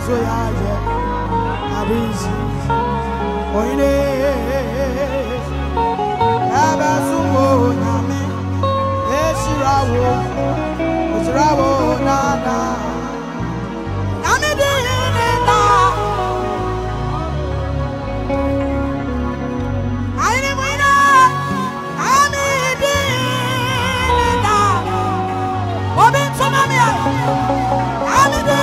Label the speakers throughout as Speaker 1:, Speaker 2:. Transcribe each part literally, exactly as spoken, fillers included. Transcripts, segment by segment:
Speaker 1: Zoya, Abisi, Oine, Abasumo, Name, Esirawo, Esirawo, Nana, Namidi, Nena, Ainimina, Amidi, Nena, Obin Sonamia, Amidi,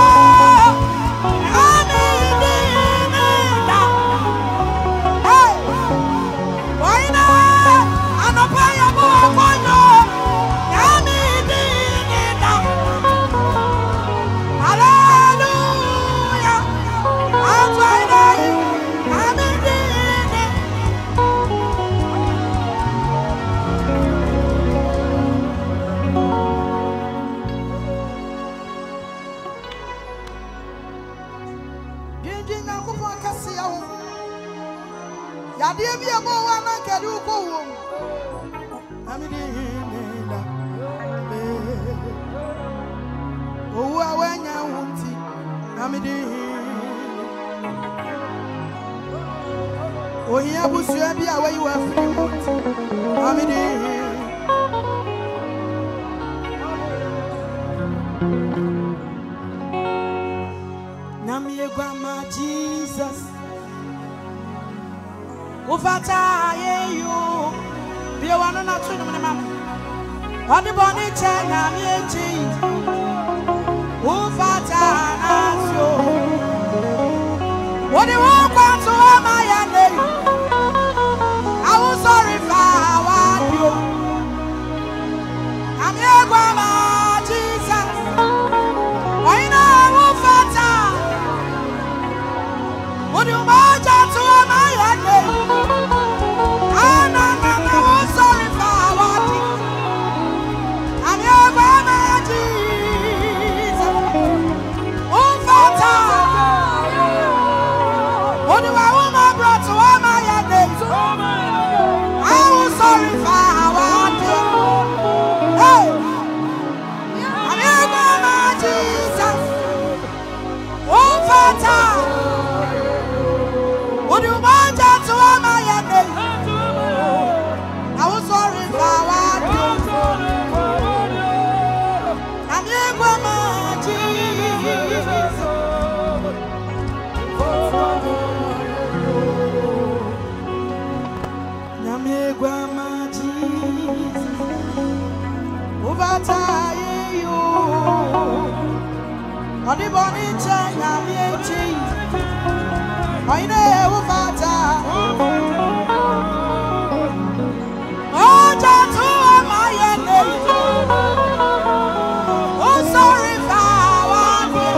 Speaker 1: Oh, yeah, was you be away you were free? Amidi Namie Grandma Jesus Ufata ye you be one on a two mama. On the bonny chair, Namie Jesus Ufata as you. What do you want to my name? I was sorry for what you. I'm your grandma, Jesus. I know Ufata. What do you want to my name? I'm sorry for what you. I'm your grandma, Jesus. Ufata. What do I want my brother to all my days? I was sorry for what you. Hey, I'm your grandma, Jesus. Oh, Father. What do you want to all my days? I was sorry for what you. I'm your grandma, Jesus. Grandma Jesus, Ufata you, on the bonny chain, I'm I know Ufata. Oh, Jatu, my enemy. Oh, sorry for what you.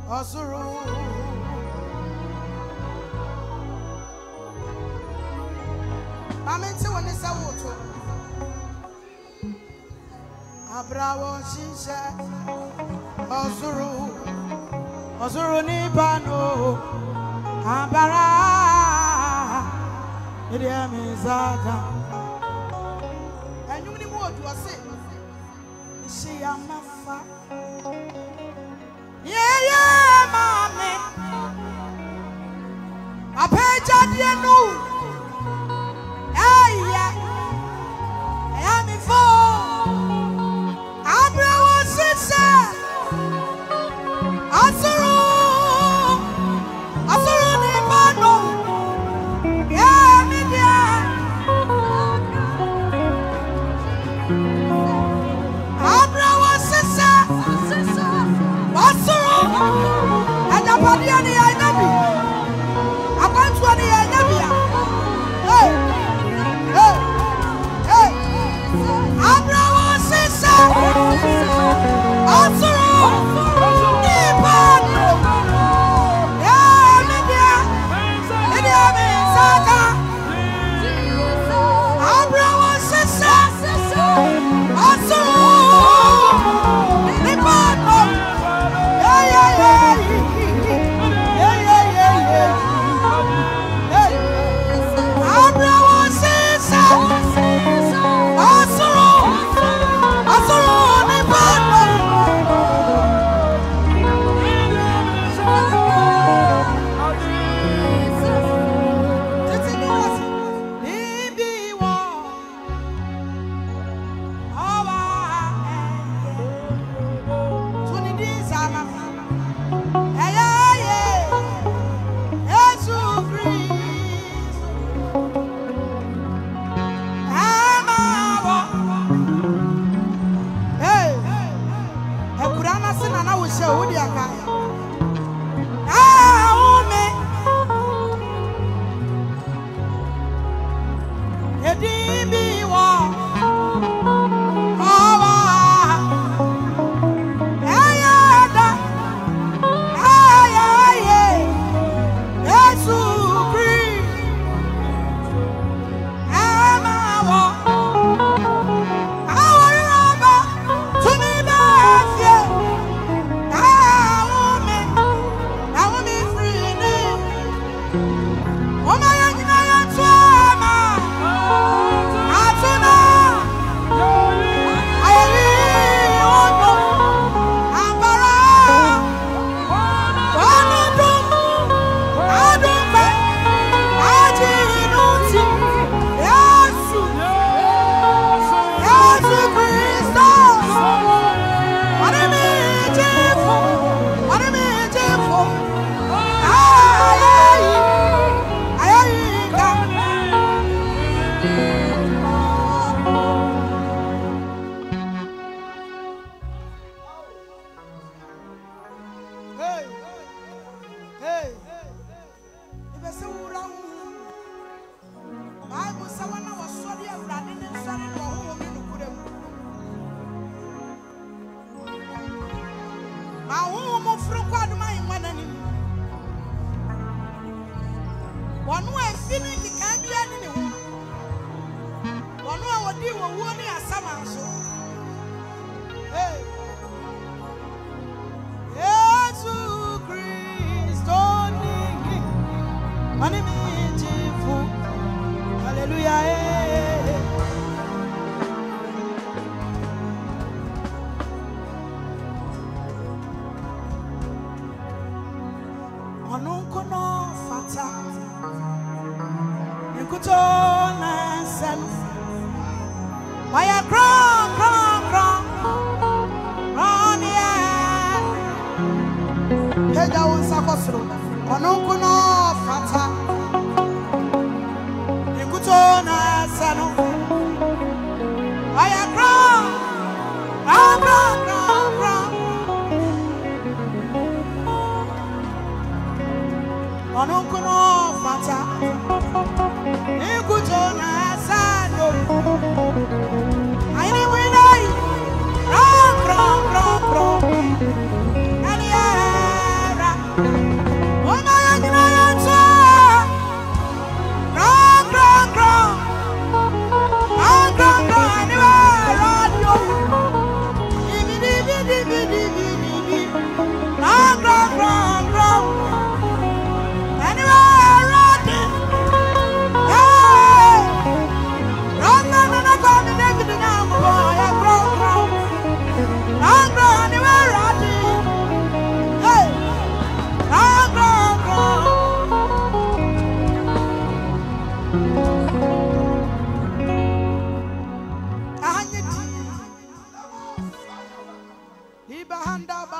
Speaker 1: Osuru Mamenti woni sa woto Abrawo shisha Osuru Osuru ni bano Ambara Idia mizaka Enyum ni mu odu ose Ishi ya mafa Yeah yeah mame Apeja die nu Eh yeah Eh mi fo Abrawo shisha Osuru Osuru ni bano Yeah me dia Abrawo shisha Osuru Ajapadi ani anabi Akwantu ani anabi Hey Hey Hey Abrawo shisha Osuru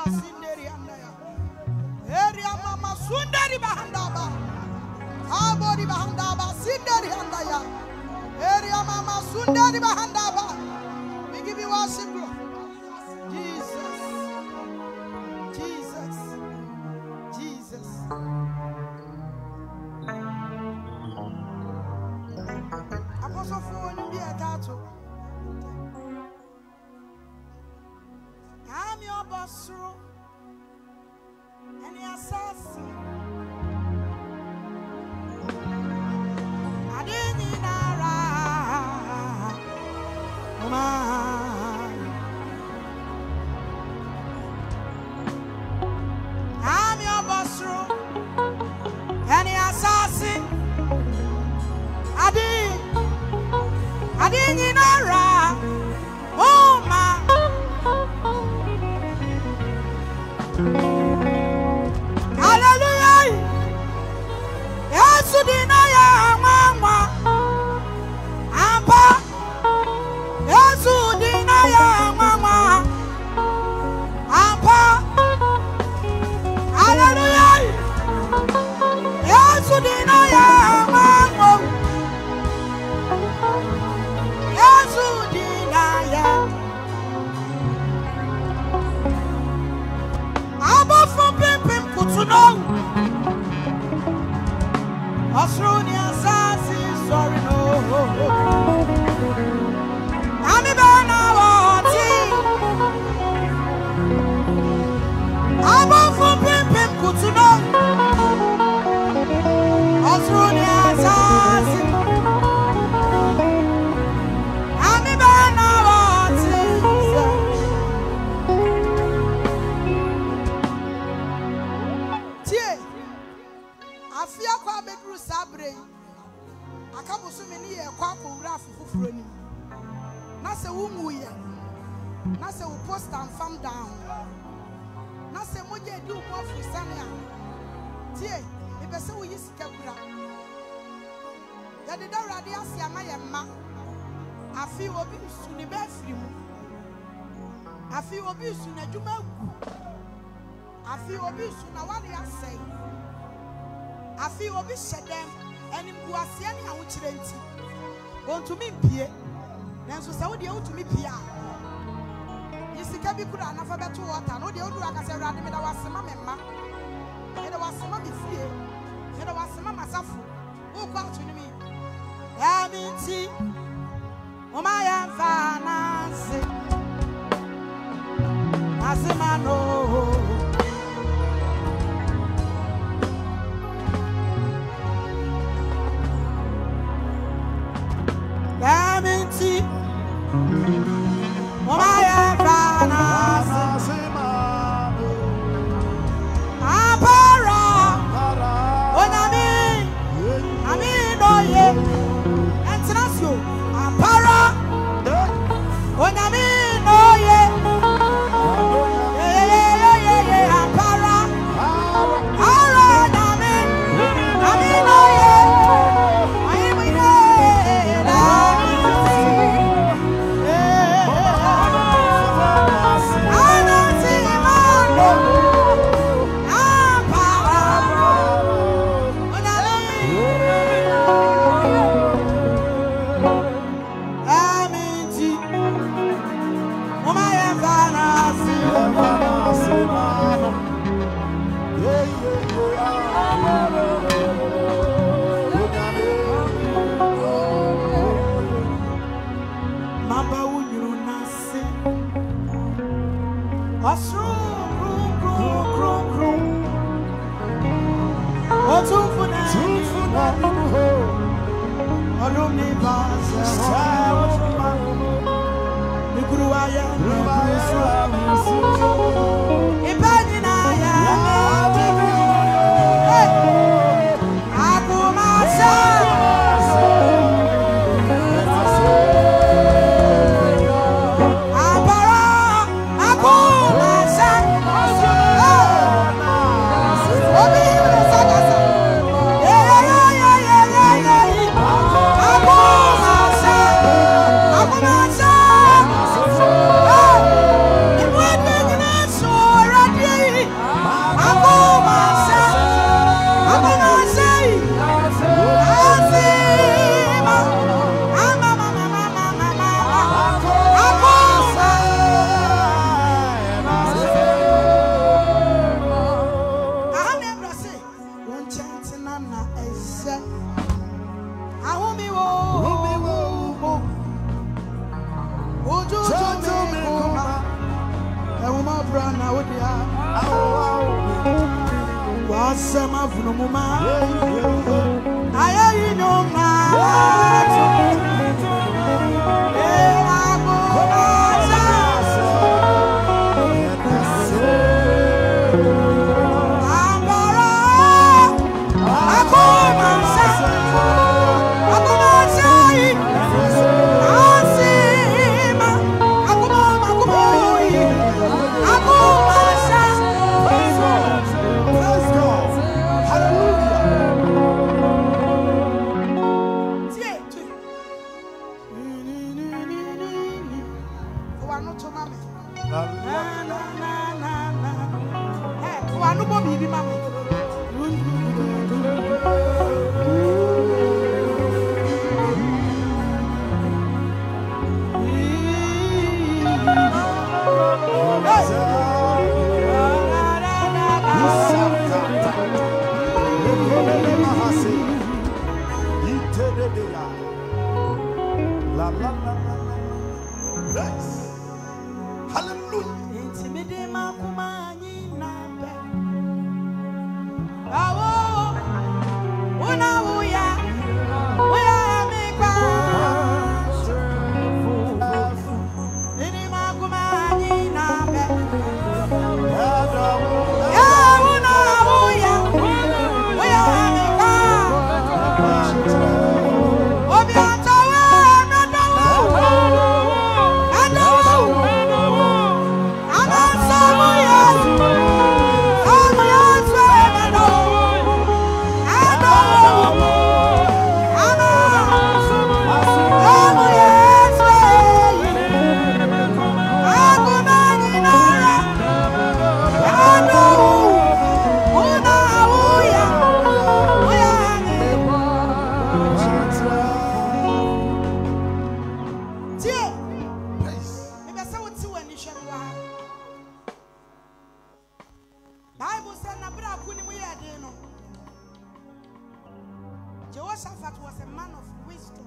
Speaker 1: sinderi andaya. Area mama sundari bahandaba. Abori bahandaba sinderi andaya. Area mama sundari bahandaba. We give you worship, Lord. Jesus. Jesus. Jesus. Apostle for you be a tattoo. I'm your boss, and your assassin. I didn't need a I'm your boss, and your assassin. I did, I didn't need a oh my. Hallelujah. Yes, dinaya mama. Ampa. Yes, dinaya mama. Ampa. Hallelujah. Yes, dinaya mama. Yes, dinaya. From Pimpin Kutuno Australia Sassy, sorry, no. I'm a banana. I'm from Pimpin Kutuno Australia Sassy. I'm a banana. Afia kwa bedru sabre akabusu meni ye kwa ko wura afufuro ni na se wumu ye na se wo post and farm down na se moje di wo afusane a tie e be se wo yisika kura ya de dawrade ase ama ye ma afi obi su ni be afiri mu afi obi su na djuma gu afi obi su na wale asai afi obi shedem enim guase ne awo kire nti ontumi mpie nanso se wo de wotumi pie a yisika bi kura na fa beto water no de odu akase awrade me da wasema me ma me da wasema me fie me da wasema masafu wo kwa atuni mi ya mi nti o ma ya fa na se asema no Yaminti Omaya Fana Simano Apara Onami Amino ye Entinasio Apara Onami no ye Ye ye ye ye Apara Ara Nami Amino ye
Speaker 2: Oh
Speaker 1: brana wodia. Wasama funumuma. Aye nyoma. Jehoshaphat was a man of wisdom.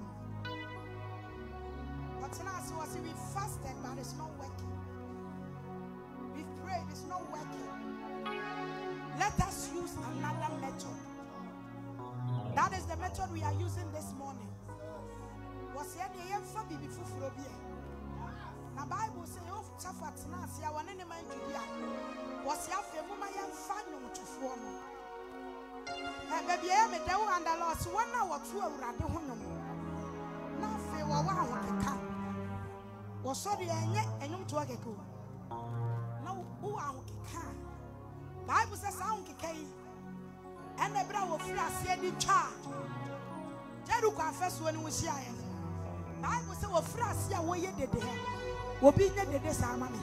Speaker 1: But now we fasted, but it's not working. We prayed, it's not working. Let us use another method. That is the method we are using this morning. Was here the for Bibi Fufurobia. Now Bible says of Chafat Nasi, our enemy Julia was here for Mumaya Fanum to form. Baby, I am a devil and the lost one hour two of Radihunum. Now, for one hour, was sorry, and yet, and you to a go. No, who are can. Bible says, I'm Kay, and the brow of Fras, any charge. Jeruka first when we see I am. Bible says, well, Fras, ya way did the hair. Will be the this army.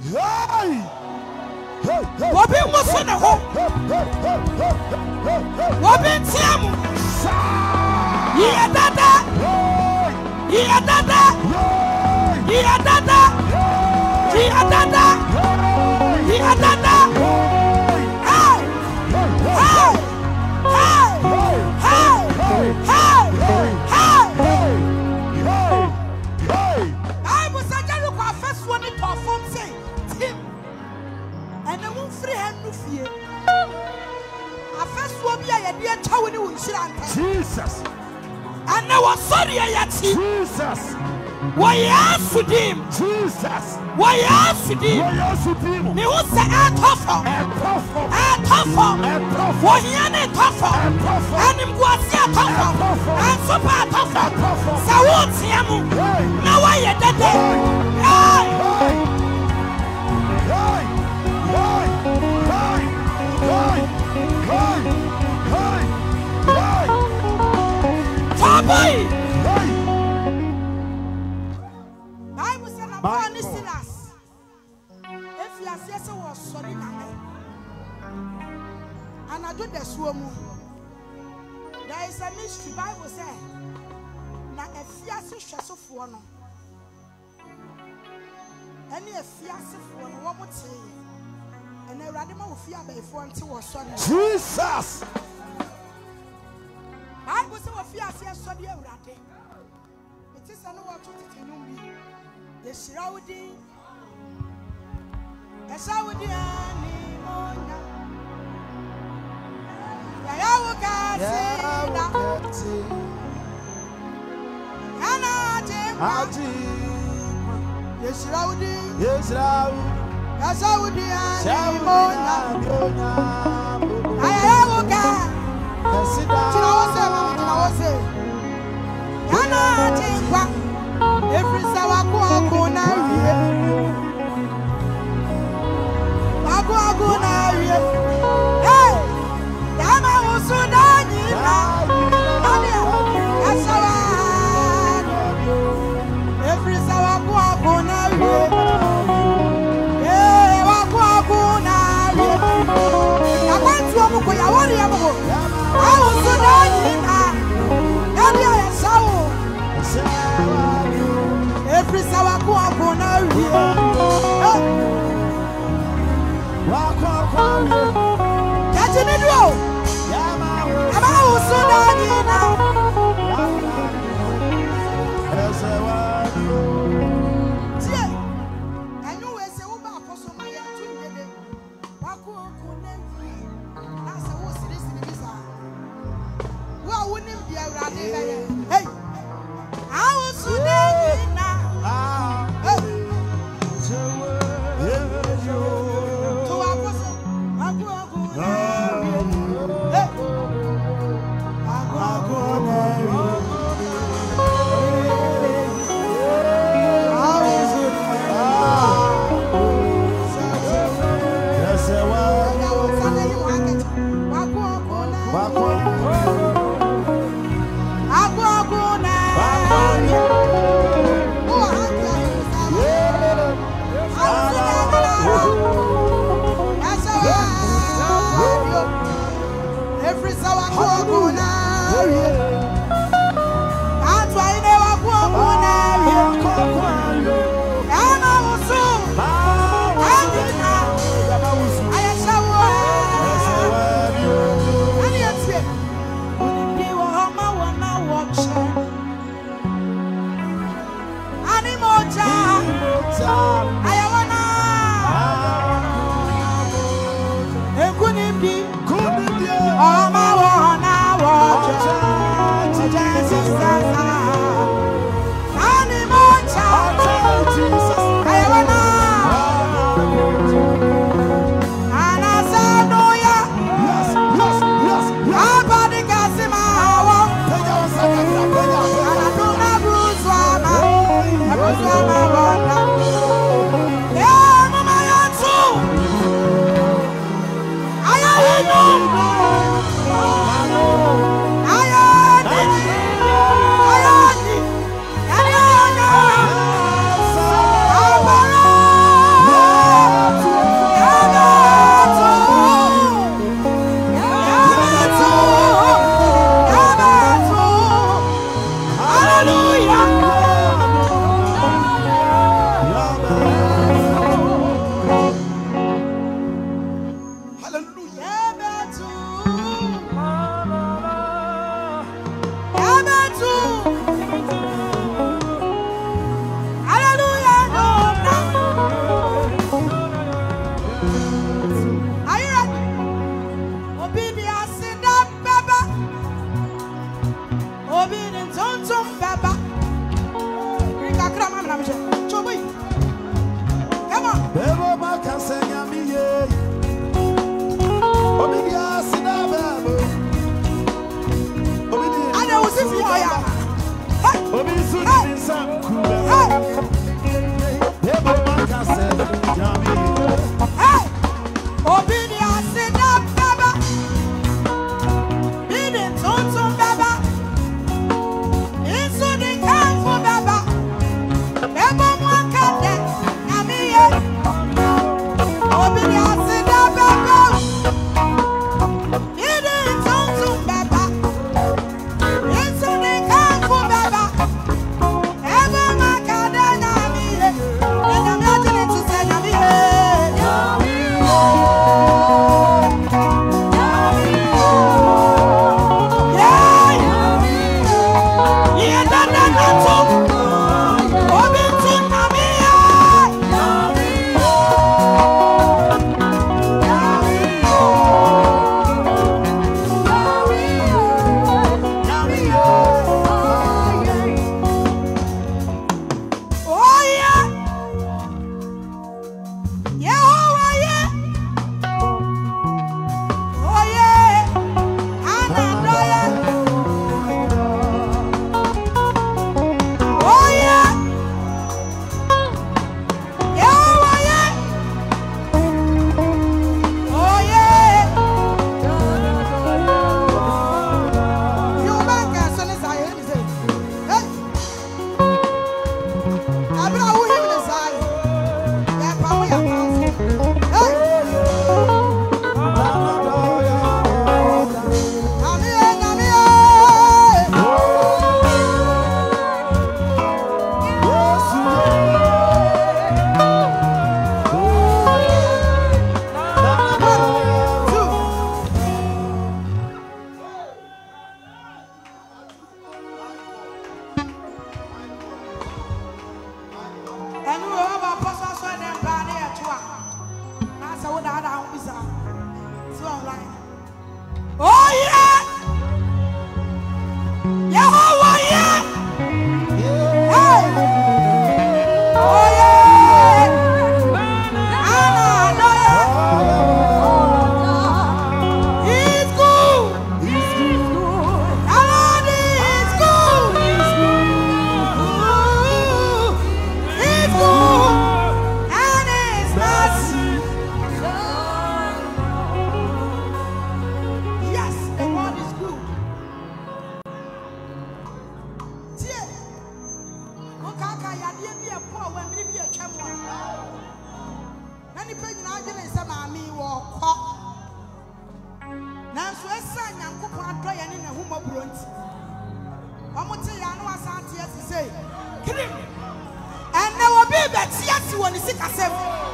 Speaker 1: What be what's in the home? What be Tim? Yeah, Dada. Yeah, Dada. Yeah, Dada. Yeah, Dada. Yeah, Dada. Hey! Hey! Hey! Hey! Hey! Hey! I was a Jeruka first one to perform, say, Tim. And I won't free hand no fear. I first will be a dear child in Jesus. And I was sorry, Jesus. Why ask to him? Jesus. Why ask to him? Me was a tougher. A tougher. Why any tougher? And him was a tougher. And super tougher. So what's him? Now I am dead. Bible said about Silas. If you are yes, was sorry, and I do the swim. There is a mystery. Bible said, "Na a fiase shaso fuano." Any a fiase fuano, what would say? And a radical fear by forty was sorry. Jesus. Bible says, "What fiase sorry rade." It is an water to the shrouding Yes, Raudi. Yes, Raudi. Yes, Raudi. Shamonya. Ayawoka. Kasida. Tinawose, mama tinawose. Yana tinkwa. Every sawa kwa kuna wiye. Wakwa kuna wiye. Hey. Yama usudani na. Adia. Yasawa. Every sawa kwa kuna wiye. Eh, wakwa kuna wiye. Yakwantu omuko yawori yamuko. Awu sudani na. Adia yasawo. Every sawa kwa kuna wiye. Wakwa kuna wiye. Kajinido. Yama usudani na. Hey, I was so dead now. Hey, to our person, I go, I every sour corner. That's why they were corner. And I was so. And now I shall work. And yet, you were on my one now watch. Animal time. I wanna. It couldn't be. Oh, my one hour, Jesus, animal child, I want and I said, no, yeah, yes, yes, yes, my body got him out, and I do not bruise one, I bruise one, yeah, Mama, you're too. I know. And we have a person and Bani at one. That's what I don't be so online. Oh, yeah! Yehovah, yeah! Hey! Oh, yeah! Anna, no, yeah! He's good! He's good! God is good! He's good! He's good! And His mercy. Yes, the Lord is good. Tie, o kaka yade bi e po wa mi bi e twemo. Na ni pe nyina age ne se ma mi wo kọ. Na so esa Nyankopon adọ ye ne na hu mobro nti. Omo te ya no asante ase sei. Krim. Enne wo bi be tie ase wo ni sikasem.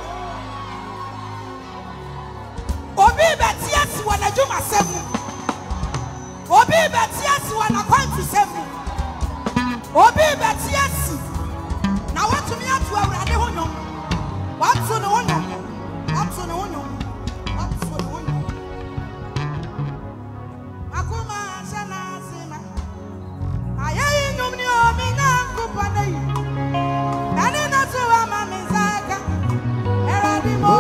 Speaker 1: Obi be tie ase wo na dwuma sem. Obi be tie ase wo na kwanti sem. Obi be tie ase. Na watu mi atu awurade ho nyom. Watu ne ho nyom. Watu ne ho nyom. Watu ne ho nyom. Akuma sana sima. Aye nyom ni o mi na kupana yi. Nani na tuwa mami zaka. Eradi mo.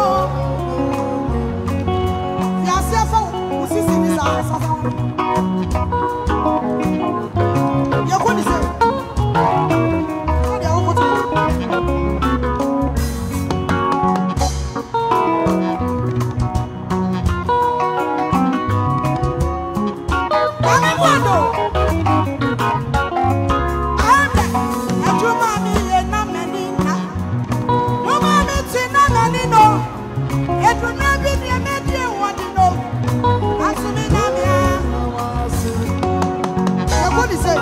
Speaker 1: Ya sefa usisi ni sa safa. Yakoni se. Ade awo to. Mami mwando. Ande ajuma mi ye na menina. No mami ti na menino. Edu na bi ni emedi wodi no. Asumi na mi a. Yakoni se.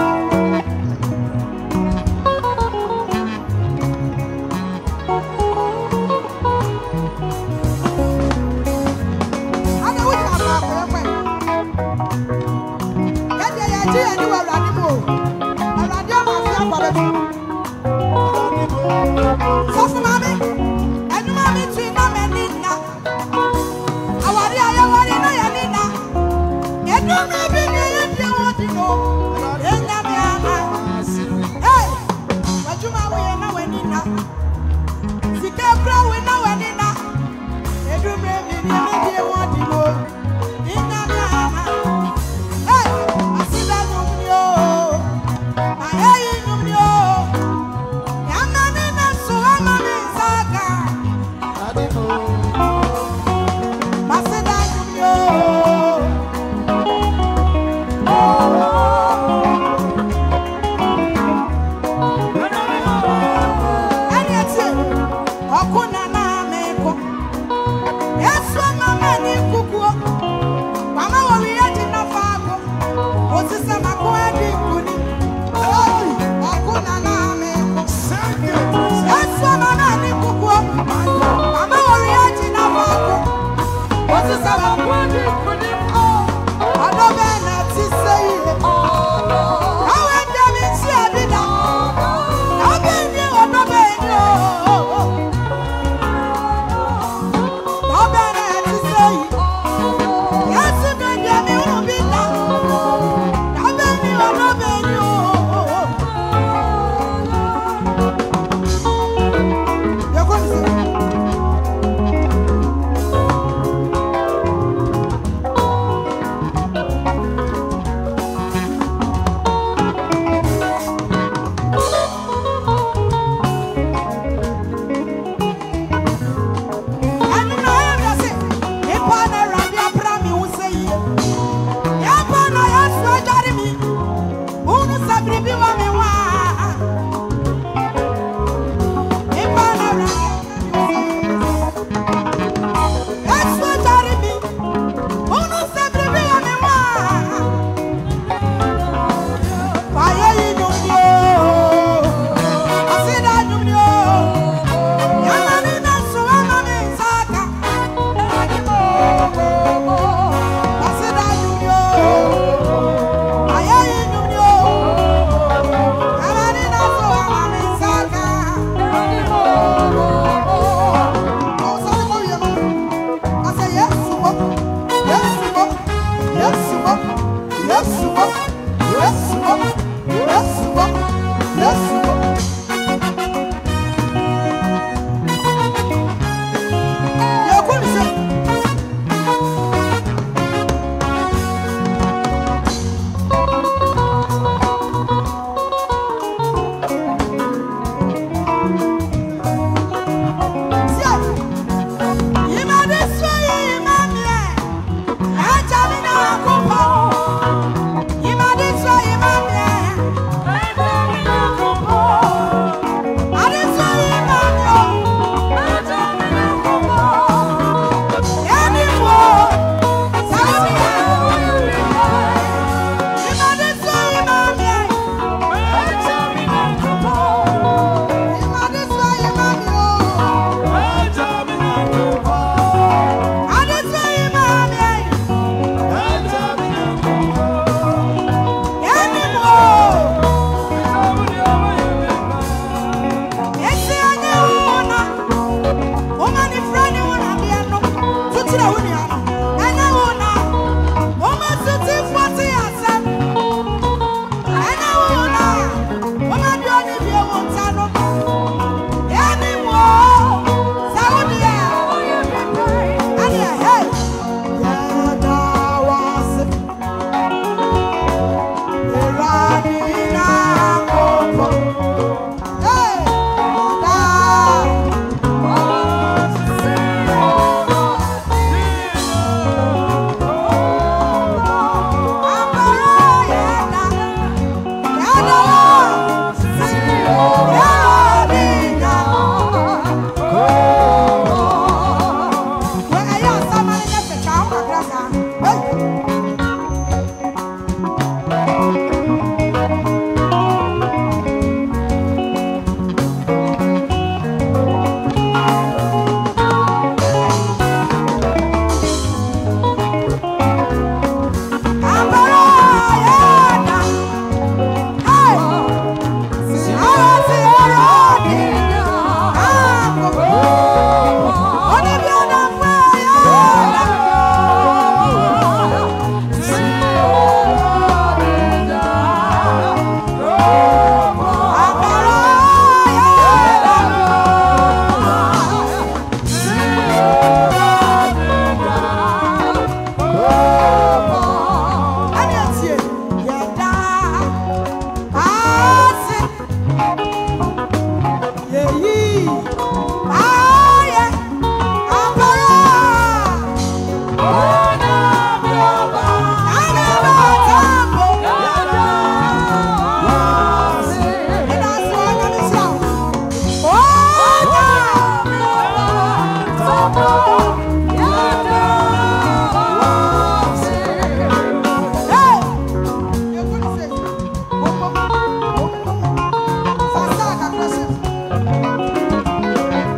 Speaker 1: Hey!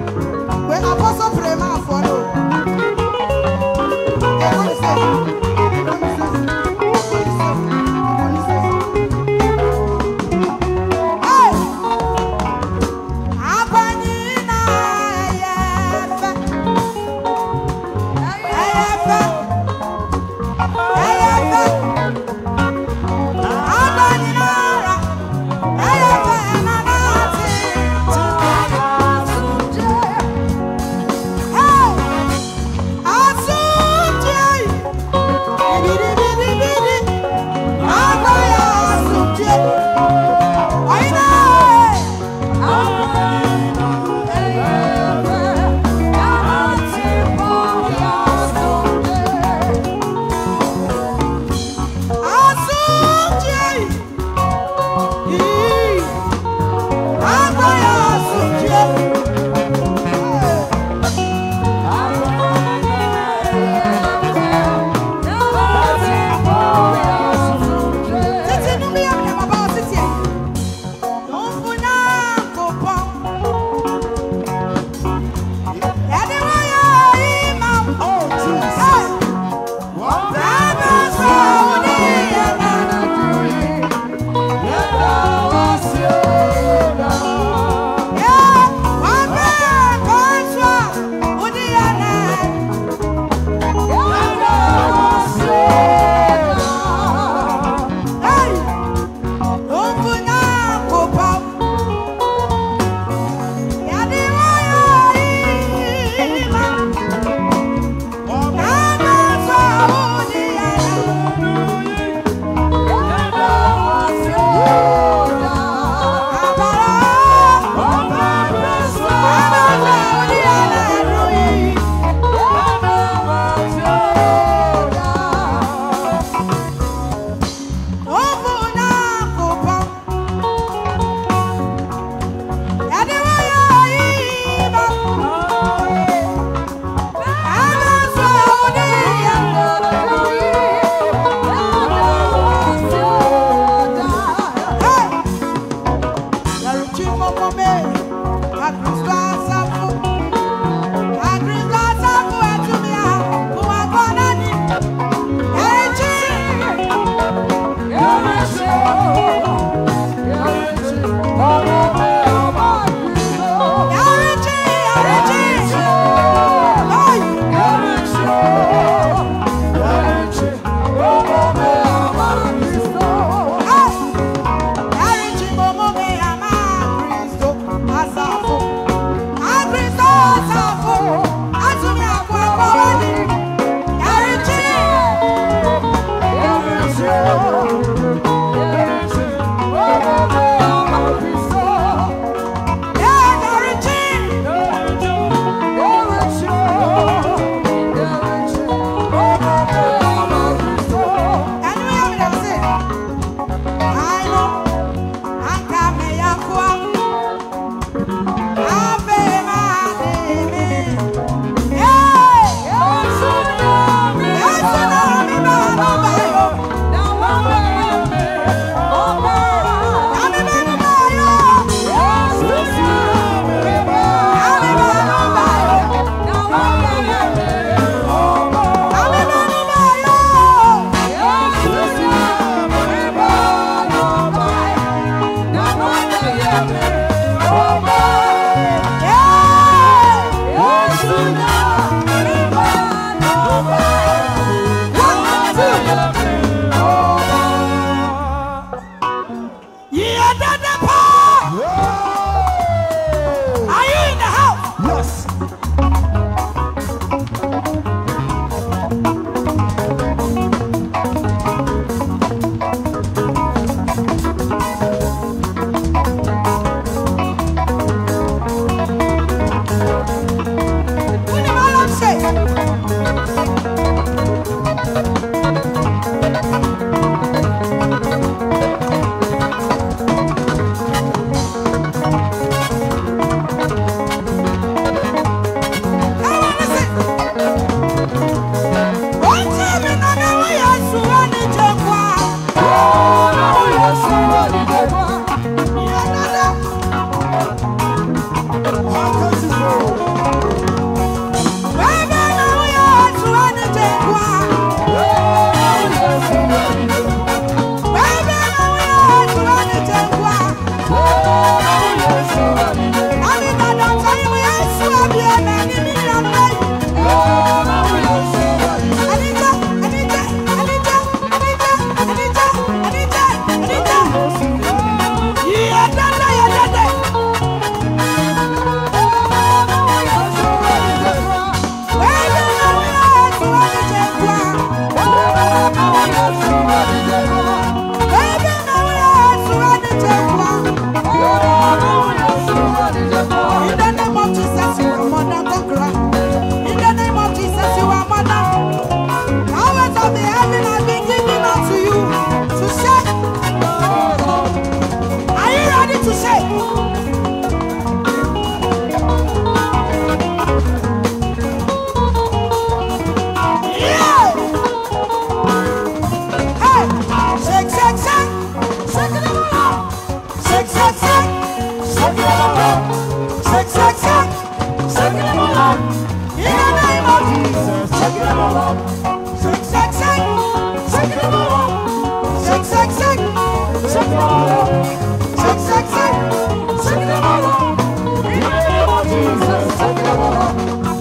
Speaker 1: Shake them all up. In the name of Jesus. Shake them all up. Shake, shake, shake. Shake them all up. Shake, shake, shake. Shake them all up. Shake, shake, shake. Shake them all up. In the name of Jesus. Shake them all up.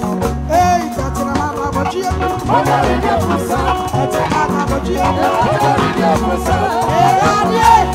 Speaker 1: Hey, that's an amount of you. What are you doing, my son? That's an amount of you. What are you doing, my son? Hey, I'm here.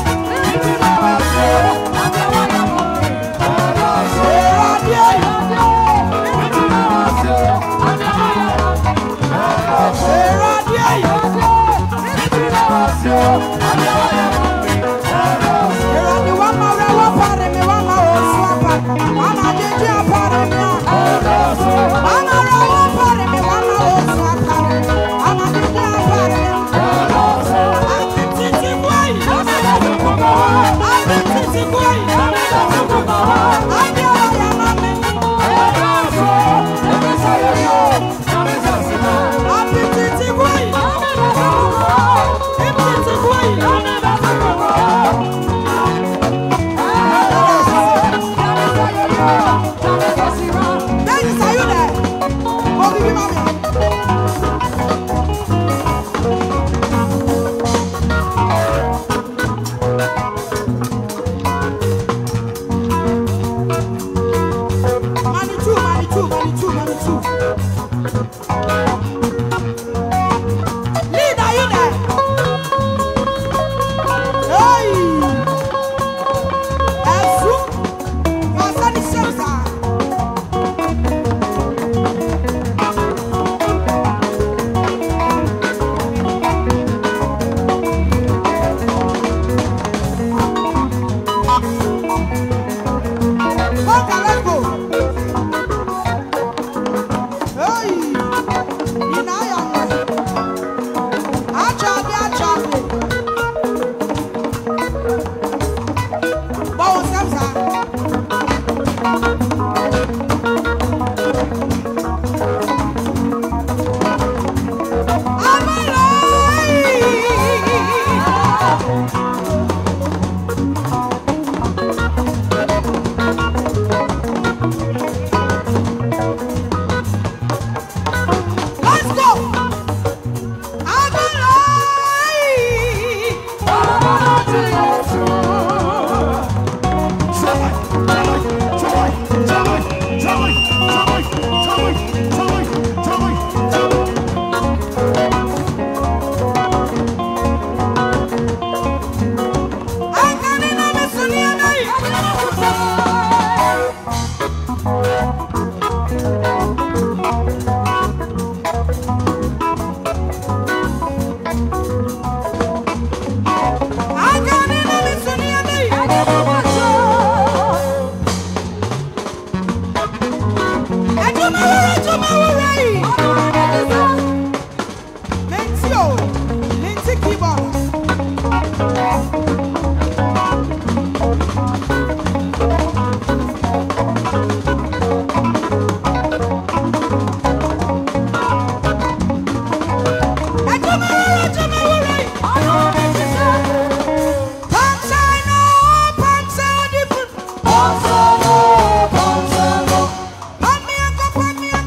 Speaker 2: Put me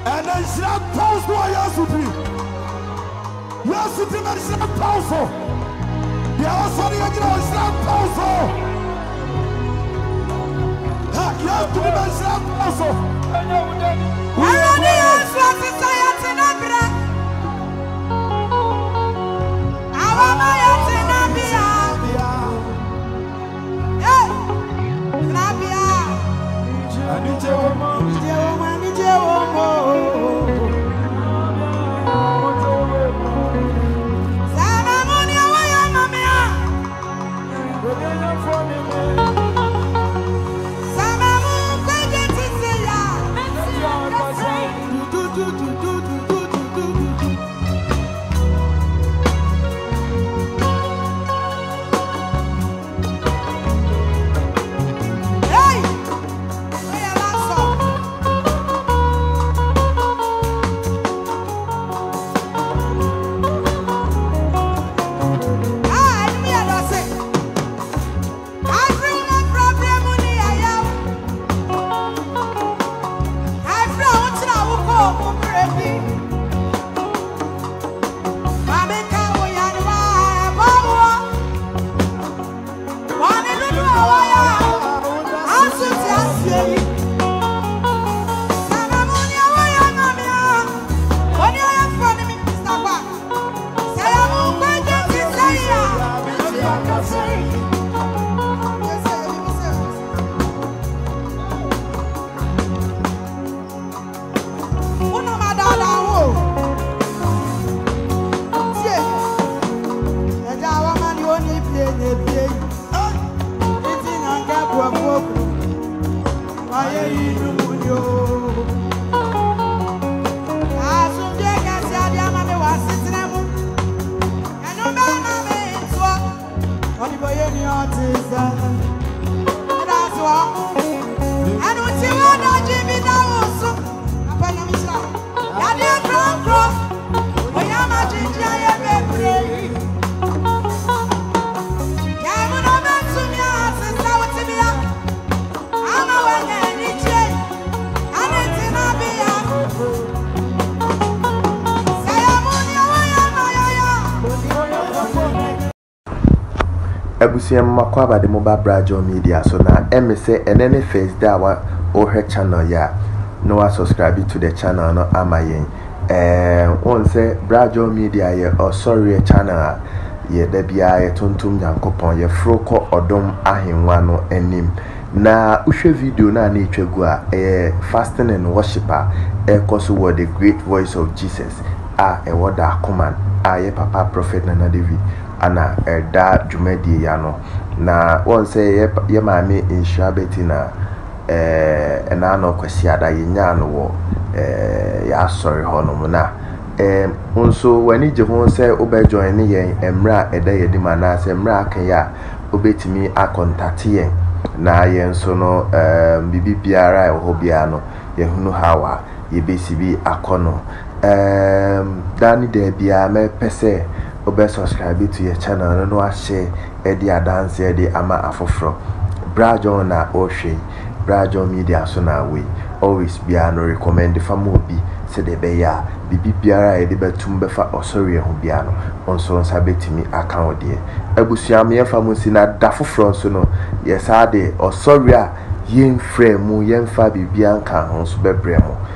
Speaker 2: And then she had pause for Yasuti. Yasuti and she had pause for. The outside of the house, she had pause for. Yasuti and she had pause for. We are the answer to society. Our Mayati Nabia. Hey, Nabia. I need you, woman.
Speaker 3: Ebusiam makwaba de mobile Brajo Media so na M S and any face that wa o her channel ya no wa subscribe to the channel no amayen eh won say Brajo Media ye or sorry channel ye da bia ye tontom Yankopon ye froko odom ahenwa no anim na uhwe video na na etwagu a eh fasting and worshiper e koso wo the great voice of Jesus a e woda command a ye papa prophet Nana David ana erda jumedi ya no na won say ye, ye maame inshabeti na eh ena no kwasi ada ye nya no wo eh ya sorry hono na eh unso wani je ho say obe join ye emra eda ye di mana say emra aka ya obetimi akontate ye na ye nso no eh bibi biara e ho bia no ye hunu hawa ye besibi akono eh dani de bia me pese obe subscribe to your channel no a share e dia dance e di ama afofro Brajo na ohwe Brajo Media so na we always be no recommend fa mo bi se de be ya bibi biara e de betum be fa osori ho bia no onso nsa betimi account de abusuam ye fa mo si na da fofro so no yes ade osori a yen frame mu yen fa bibia nka ho so bebre mo